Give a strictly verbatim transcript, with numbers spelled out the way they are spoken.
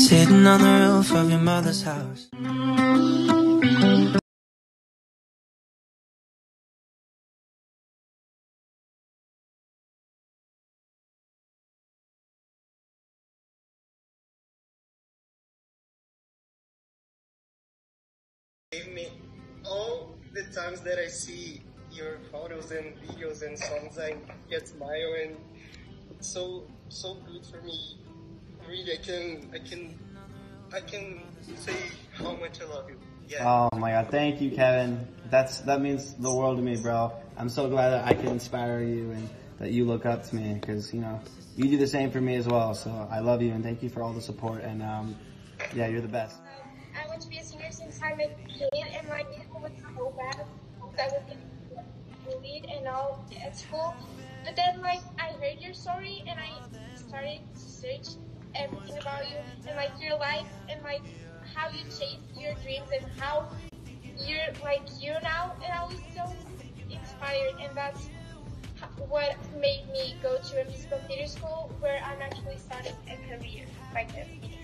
sitting on the roof of your mother's house. Gave me all the times that I see your photos and videos and songs, I get smile, and it's so so good for me. Really, I can I can I can say how much I love you. Yeah. Oh my God, thank you, Kevin. That's that means the world to me, bro. I'm so glad that I can inspire you and that you look up to me, because you know you do the same for me as well. So I love you and thank you for all the support. And um, yeah, you're the best. I want to be a singer since I'm a kid, and like it was so bad because I was getting bullied and all at school. But then like I heard your story and I started to search everything about you and like your life and like how you chased your dreams and how you're like you now. And I was so inspired, and that's what made me go to a musical theater school where I'm actually starting a career like this.